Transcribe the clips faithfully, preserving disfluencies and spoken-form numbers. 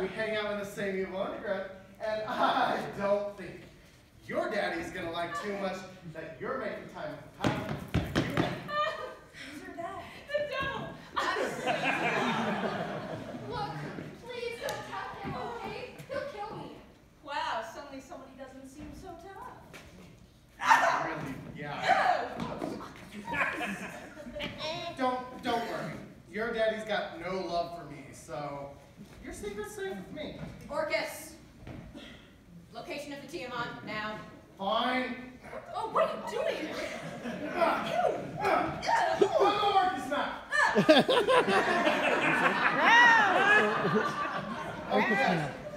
we hang out in the same evil underground, and I don't think your daddy's gonna like too much that you're making time with Tyler. Who's your dad? The devil! Look, please don't tell him, okay? He'll kill me. Wow, suddenly somebody doesn't seem so tough. Really, yeah. don't, don't worry. Your daddy's got no love for me, so your secret's safe with me. Orcus! Location of the Tiamat, now. Fine. Oh, what are you doing? Ah, ah, oh, no, Orcus now. Okay.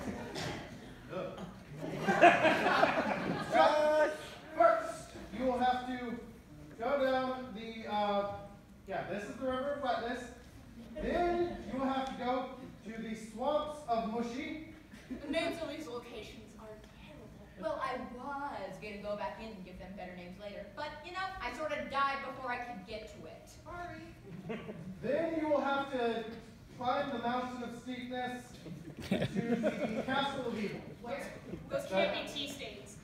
So, first, you will have to go down the, uh, yeah, this is the river of wetness. Then you will have to go to the swamps of Mushi. The names of these locations are terrible. Well, I was gonna go back in and give them better names later, but, you know, I sort of died before I could get to it. Sorry. Then you will have to climb the mountain of steepness to the castle of evil. Where? Those can't be tea stains.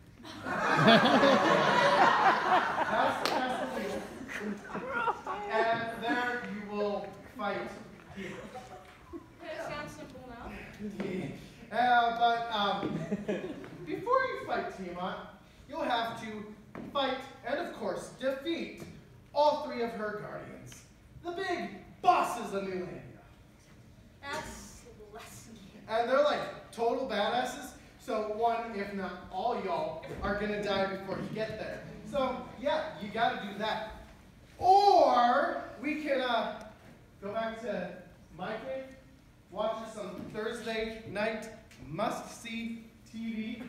That's the castle of evil. And there you will fight evil. That sounds simple now. Uh, but um, before you fight Tiamat, you'll have to fight and, of course, defeat all three of her guardians, the big bosses of Newlandia. That's less than you. And they're like total badasses, so one, if not all y'all, are gonna die before you get there. So yeah, you gotta do that. Or we can uh, go back to my cave, watch some Thursday night must-see T V.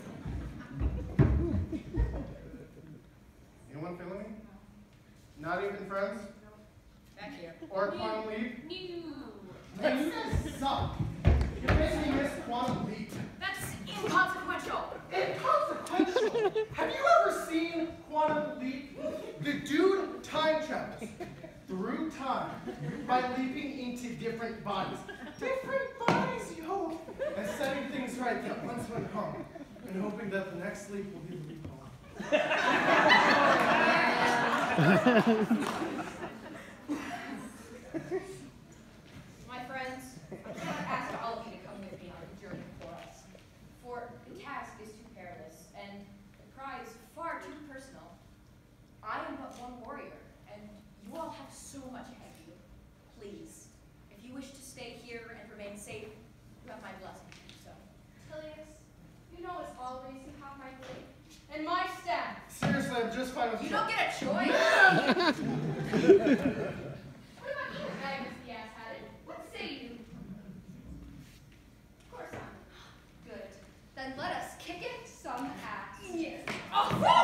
Anyone feeling me? Not even friends? Back here. Or Quantum Leap? No. Man, you guys suck. You're making me miss Quantum Leap. That's inconsequential. Inconsequential? Have you ever seen Quantum Leap? The dude time travels through time by leaping into different bodies. Different bodies, yo! And setting things right that once went home, and hoping that the next leap will be the leap home. My friends, I cannot ask all of you to come with me on the journey before us, for the task is too perilous, and the prize far too personal. I am but one warrior, and you all have so much ahead of you. Please, if you wish to stay here and remain safe, you have my blessing to do so. Tilius, you know as always you have my blade. And my staff. Seriously, I'm just fine with You you. don't get a choice. What about you, Magnus the ass-hatted? What say you? Of course not. Good. Then let us kick it some ass. Yes. Oh,